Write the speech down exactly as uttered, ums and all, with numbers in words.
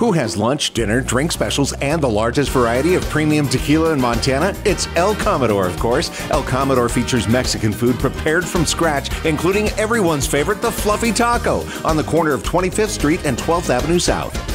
Who has lunch, dinner, drink specials, and the largest variety of premium tequila in Montana? It's El Comedor, of course. El Comedor features Mexican food prepared from scratch, including everyone's favorite, the fluffy taco, on the corner of twenty-fifth Street and twelfth Avenue South.